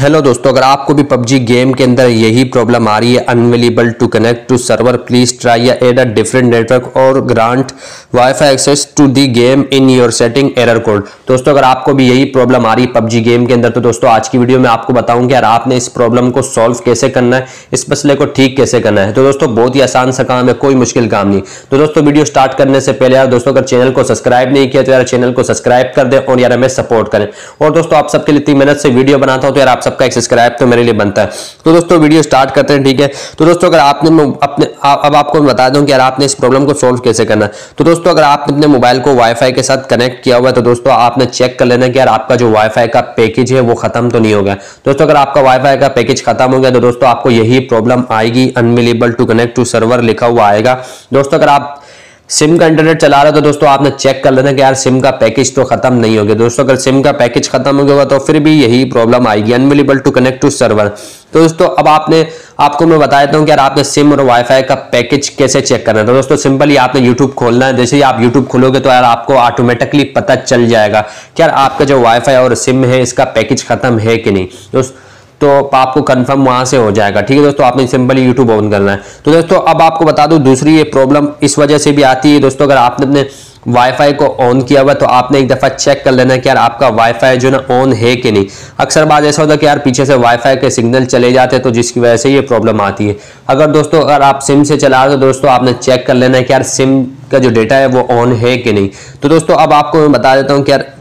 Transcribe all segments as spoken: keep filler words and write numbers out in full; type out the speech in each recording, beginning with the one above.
Hello दोस्तों, अगर आपको भी पबजी गेम के अंदर यही प्रॉब्लम आ रही है unavailable to connect to server, please try या एड अ डिफरेंट नेटवर्क और grant wifi access to the game in your setting error code. दोस्तों अगर आपको भी यही प्रॉब्लम आ रही है पबजी गेम के अंदर तो दोस्तों आज की वीडियो में आपको बताऊंगा यार आपने इस प्रॉब्लम को सॉल्व कैसे करना है, इस मसले को ठीक कैसे करना है। तो दोस्तों बहुत ही आसान सा काम है, कोई मुश्किल काम नहीं। तो दोस्तों वीडियो स्टार्ट करने से पहले यार दोस्तों अगर चैनल को सब्सक्राइब नहीं किया तो यार चैनल को सब्सक्राइब कर दे और यार हमें सपोर्ट करें। और दोस्तों आप सबके लिए इतनी मेहनत से वीडियो बनाता हूं तो यार आप सबका एक सब्सक्राइब तो मेरे लिए बनता है। तो दोस्तों वीडियो स्टार्ट करते हैं, ठीक है। तो दोस्तों अगर आपने अपने अब आपको मैं बता दूं कि यार आपने इस प्रॉब्लम को सॉल्व कैसे करना है। तो दोस्तों अगर आपने अपने मोबाइल को वाईफाई के साथ कनेक्ट किया हुआ है तो दोस्तों आपने चेक कर लेना कि यार आपका जो वाईफाई का पैकेज है वो खत्म तो नहीं हो गया। दोस्तों अगर आपका वाईफाई का पैकेज खत्म हो गया तो दोस्तों आपको यही प्रॉब्लम आएगी, unavailable to connect to server लिखा हुआ आएगा। दोस्तों अगर आप सिम का इंटरनेट चला रहे हो तो दोस्तों आपने चेक कर लेना कि यार सिम का पैकेज तो खत्म नहीं हो गया। दोस्तों अगर सिम का पैकेज खत्म हो गया तो फिर भी यही प्रॉब्लम आएगी, unavailable to connect to server. तो दोस्तों अब आपने आपको मैं बता देता हूं कि यार आपने सिम और वाईफाई का पैकेज कैसे चेक करना है। तो दोस्तों सिंपली आपने यूट्यूब खोलना है। जैसे ही आप यूट्यूब खोलोगे तो यार आपको ऑटोमेटिकली पता चल जाएगा कि यार आपका जो वाईफाई और सिम है इसका पैकेज खत्म है कि नहीं। दोस्तों तो आपको कंफर्म वहां से हो जाएगा, ठीक है दोस्तों। आपने सिंपली यूट्यूब ऑन करना है। तो दोस्तों अब आपको बता दूं दूसरी ये प्रॉब्लम इस वजह से भी आती है दोस्तों, अगर आपने अपने वाईफाई को ऑन किया हुआ तो आपने एक दफा चेक कर लेना कि यार आपका वाईफाई जो ना ऑन है कि नहीं। अक्सर बात ऐसा होता है कि यार पीछे से वाईफाई के सिग्नल चले जाते हैं तो जिसकी वजह से ये प्रॉब्लम आती है। अगर दोस्तों अगर आप सिम से चला रहे हो तो दोस्तों आपने चेक कर लेना है कि यार सिम का जो डेटा है वो ऑन है कि नहीं। तो दोस्तों अब आपको मैं बता देता हूँ कि यार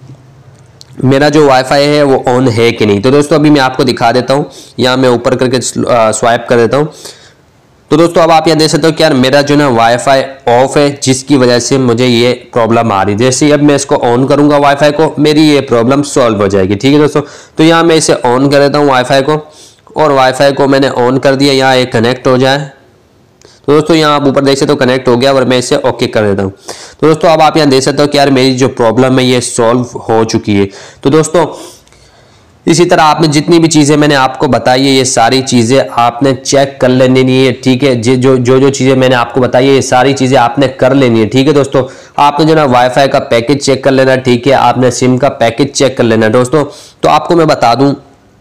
मेरा जो वाईफाई है वो ऑन है कि नहीं। तो दोस्तों अभी मैं आपको दिखा देता हूँ, यहाँ मैं ऊपर करके स्वाइप कर देता हूँ। तो दोस्तों अब आप यहाँ देख सकते हो कि यार मेरा जो ना वाईफाई ऑफ है जिसकी वजह से मुझे ये प्रॉब्लम आ रही है। जैसे अब मैं इसको ऑन करूंगा वाईफाई को मेरी ये प्रॉब्लम सॉल्व हो जाएगी, ठीक है दोस्तों। तो यहाँ मैं इसे ऑन कर देता हूँ वाईफाई को, और वाईफाई को मैंने ऑन कर दिया, यहाँ एक कनेक्ट हो जाए। तो दोस्तों यहाँ आप ऊपर देख सकते हो कनेक्ट हो गया और मैं इसे ओके कर देता हूँ। तो दोस्तों अब आप यहाँ देख सकते हो कि यार मेरी जो प्रॉब्लम है ये सॉल्व हो चुकी है। तो दोस्तों इसी तरह आपने जितनी भी चीज़ें मैंने आपको बताई है ये सारी चीज़ें आपने चेक कर लेनी है, ठीक है। जो जो जो चीज़ें मैंने आपको बताई है ये सारी चीज़ें आपने कर लेनी है, ठीक है दोस्तों। आपने जो ना वाईफाई का पैकेज चेक कर लेना, ठीक है। आपने सिम का पैकेज चेक कर लेना दोस्तों। तो आपको मैं बता दूं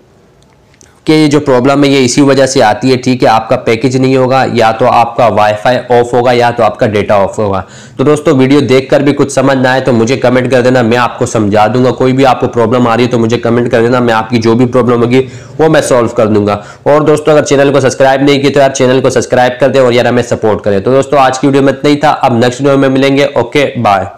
कि ये जो प्रॉब्लम है ये इसी वजह से आती है, ठीक है। आपका पैकेज नहीं होगा, या तो आपका वाईफाई ऑफ होगा, या तो आपका डेटा ऑफ होगा। तो दोस्तों वीडियो देखकर भी कुछ समझ ना आए तो मुझे कमेंट कर देना, मैं आपको समझा दूंगा। कोई भी आपको प्रॉब्लम आ रही है तो मुझे कमेंट कर देना, मैं आपकी जो भी प्रॉब्लम होगी वो मैं सॉल्व कर दूंगा। और दोस्तों अगर चैनल को सब्सक्राइब नहीं किया तो यार चैनल को सब्सक्राइब कर दे और यार हमें सपोर्ट करें। तो दोस्तों आज की वीडियो में इतना ही था, अब नेक्स्ट वीडियो में मिलेंगे। Okay bye.